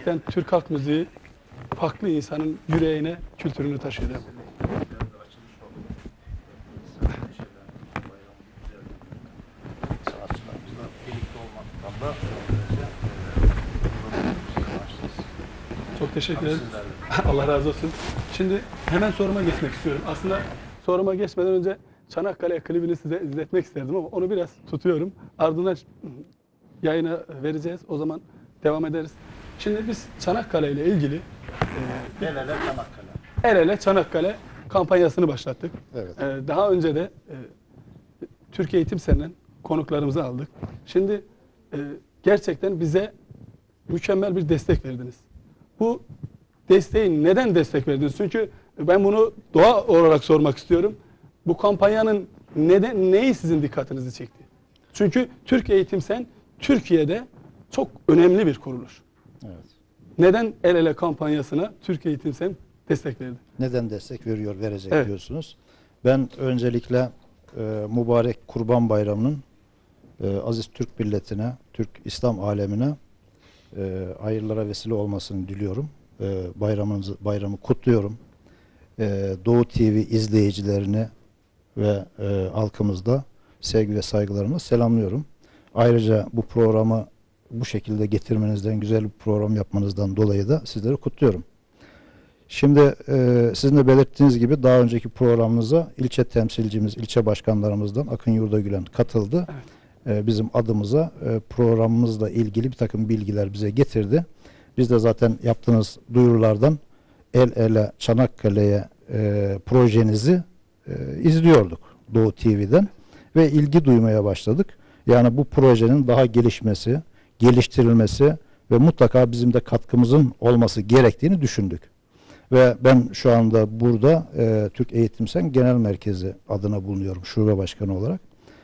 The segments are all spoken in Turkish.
gerçekten Türk halk müziği farklı insanın yüreğine kültürünü taşıyor. Sanatçılarımızla birlikte olmaktan da çok teşekkür ederim. Allah razı olsun. Şimdi hemen soruma geçmek istiyorum. Aslında soruma geçmeden önce Çanakkale klibini size izletmek isterdim ama onu biraz tutuyorum. Ardından yayına vereceğiz. O zaman devam ederiz. Şimdi biz Çanakkale ile ilgili El ele Çanakkale. El ele Çanakkale kampanyasını başlattık. Evet. Daha önce de Türk Eğitim Sen'den konuklarımızı aldık. Şimdi gerçekten bize mükemmel bir destek verdiniz. Bu desteği neden destek verdiniz? Çünkü ben bunu doğa olarak sormak istiyorum. Bu kampanyanın neyi sizin dikkatinizi çekti? Çünkü Türk Eğitim Sen Türkiye'de çok önemli bir kuruluş. Evet. Neden El Ele kampanyasına Türk Eğitim Sen destek verdi? Neden destek veriyor, verecek Evet. diyorsunuz. Ben öncelikle mübarek Kurban Bayramı'nın aziz Türk milletine, Türk İslam alemine hayırlara vesile olmasını diliyorum. Bayramı kutluyorum. Doğu TV izleyicilerini ve halkımızda sevgi ve saygılarımı selamlıyorum. Ayrıca bu programı bu şekilde getirmenizden, güzel bir program yapmanızdan dolayı da sizleri kutluyorum. Şimdi sizin de belirttiğiniz gibi daha önceki programımıza ilçe temsilcimiz, ilçe başkanlarımızdan Akın Yurdagülen katıldı. Evet. Bizim adımıza programımızla ilgili bir takım bilgiler bize getirdi. Biz de zaten yaptığınız duyurulardan El Ele Çanakkale'ye projenizi izliyorduk Doğu TV'den ve ilgi duymaya başladık. Yani bu projenin daha gelişmesi, geliştirilmesi ve mutlaka bizim de katkımızın olması gerektiğini düşündük. Ve ben şu anda burada Türk Eğitim Sen Genel Merkezi adına bulunuyorum şube başkanı olarak.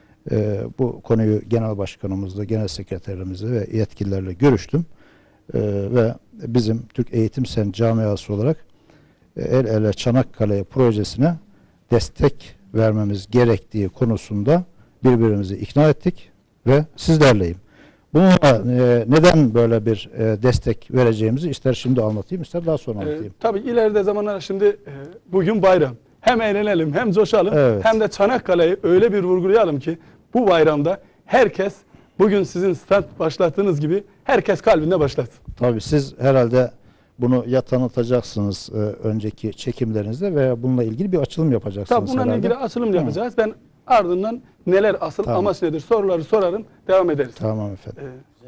Bu konuyu genel başkanımızla, genel sekreterimizle ve yetkililerle görüştüm. Ve bizim Türk Eğitim Sen camiası olarak El Ele Çanakkale projesine destek vermemiz gerektiği konusunda birbirimizi ikna ettik ve sizlerleyim. Bununla neden böyle bir destek vereceğimizi ister şimdi anlatayım, ister daha sonra anlatayım. Tabii ileride zamanlar şimdi bugün bayram. Hem eğlenelim hem coşalım Evet. hem de Çanakkale'yi öyle bir vurgulayalım ki bu bayramda herkes bugün sizin stand başlattığınız gibi herkes kalbinde başlatsın. Tabii siz herhalde bunu ya tanıtacaksınız önceki çekimlerinizde veya bununla ilgili bir açılım yapacaksınız Tabii bununla herhalde. ilgili açılım yapacağız. Ben ardından neler asıl Tamam. amaç nedir soruları sorarım devam ederiz. Tamam efendim.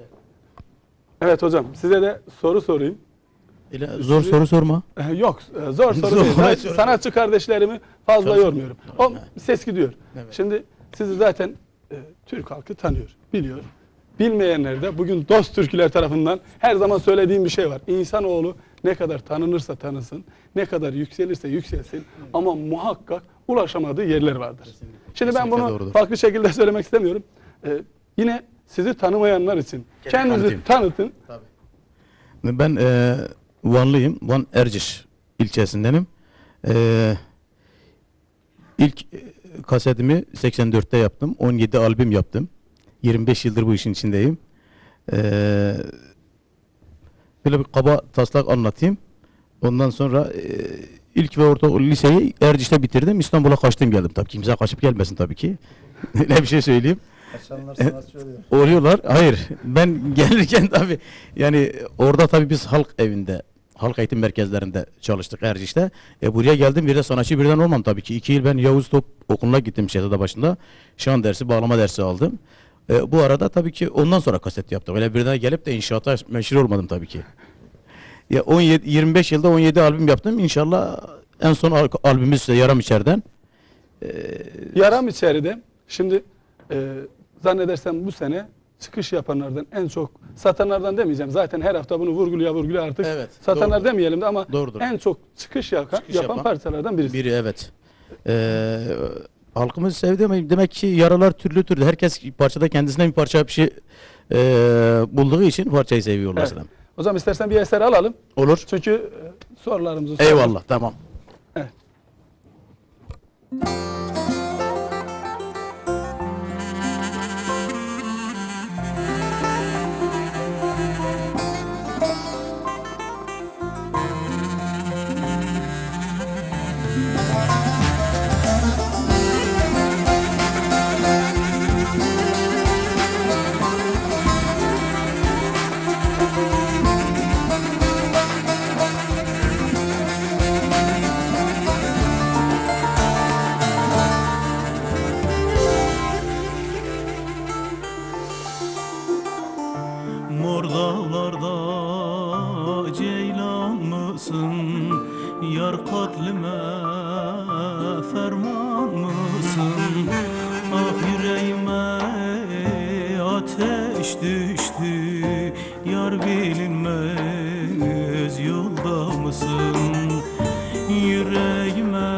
Evet hocam size de soru sorayım. Zor soru sorma. Yok zor soru değil. Ben sanatçı kardeşlerimi fazla yormuyorum. O ses gidiyor. Evet. Şimdi sizi zaten Türk halkı tanıyor, biliyor. Bilmeyenler de bugün dost Türküler tarafından her zaman söylediğim bir şey var. İnsanoğlu ne kadar tanınırsa tanısın, ne kadar yükselirse yükselsin ama muhakkak ulaşamadığı yerler vardır. Şimdi ben bunu doğrudur. farklı şekilde söylemek istemiyorum. Yine sizi tanımayanlar için kendinizi tanıtın. Ben Vanlıyım. Van Erciş ilçesindenim. İlk kasetimi 84'te yaptım. 17 albüm yaptım. 25 yıldır bu işin içindeyim. Böyle bir kaba taslak anlatayım. Ondan sonra ilk ve orta liseyi Erciş'te bitirdim. İstanbul'a kaçtım geldim. Tabii kimse kaçıp gelmesin tabii ki. Öyle bir şey söyleyeyim. Kaçanlar sanatçı oluyor. Oluyorlar. Hayır. Ben gelirken tabii yani orada tabii biz halk evinde, halk eğitim merkezlerinde çalıştık Erciş'te. Buraya geldim bir de sanatçı birden olmam tabii ki. 2 yıl ben Yavuz Top Okulu'na gittim Şehzade başında. Şan dersi, bağlama dersi aldım. Bu arada tabii ki ondan sonra kaset yaptım. Öyle birden gelip de inşaata meşhur olmadım tabii ki. Ya 25 yılda 17 albüm yaptım. İnşallah en son albümümüz ise Yaram İçer'den. Yaram içeride. Şimdi zannedersem bu sene çıkış yapanlardan en çok satanlardan demeyeceğim. Zaten her hafta bunu vurguluya artık. Evet, Satanlar doğrudur. demeyelim de ama Doğrudur. en çok çıkış yapan parçalardan birisi. Biri evet. Halkımız sevdi ama demek ki yaralar türlü türlü. Herkes parçada kendisine bir parça bir şey bulduğu için parçayı seviyorlar. Evet. O zaman istersen bir eser alalım. Olur. Çünkü sorularımızı soralım. Eyvallah tamam. Evet. ceylan mısın? Yar katlime ferman mısın? Ah yüreğime ateş düştü, yar bilinmez yolda mısın? Yüreğime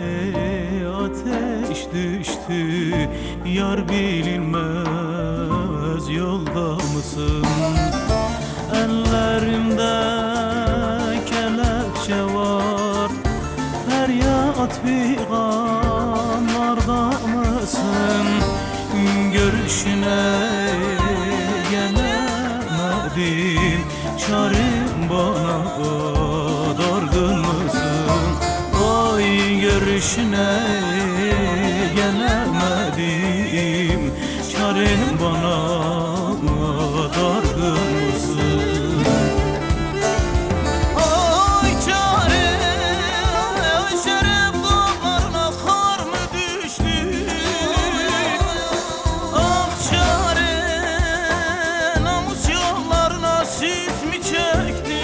ateş düştü, yar bilinmez yolda mısın? Ellerimde kelepçe var, feryat figanlarda mısın? Görüşüne gelemedim, çarem bana dargın mısın? Oy görüşüne gelemedim, çarem bana dargın mısın? Oy çarem şeref dağlarına kar mı düştü? Ah çarem namus yollarına sis mi çekti?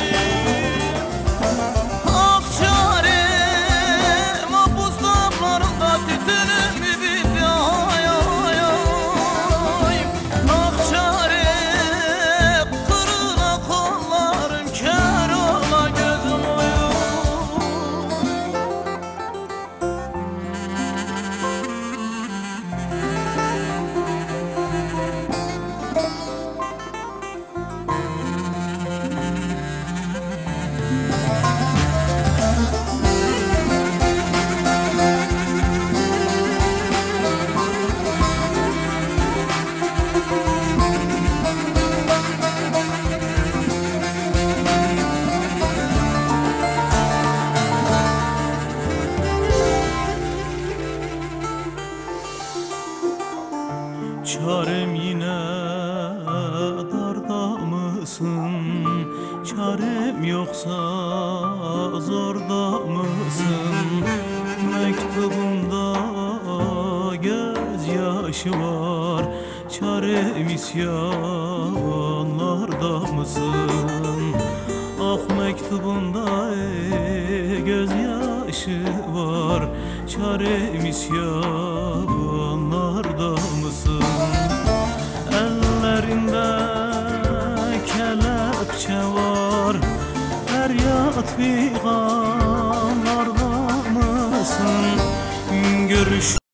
Ah çarem o buzdağlarında tütünüm mü bitti? Ay ay ay. Ah çarem kırıla kollarım, kör ola gözüm uyum. Çarem yine darda mısın? Çarem yoksa zorda mısın? Mektubumda gözyaşı var, çarem isyanlarda mısın? Ah mektubumda gözyaşı var, çarem isyanlarda mısın? Ellerinde kelepçe var, feryat figanlarda mısın? Görüş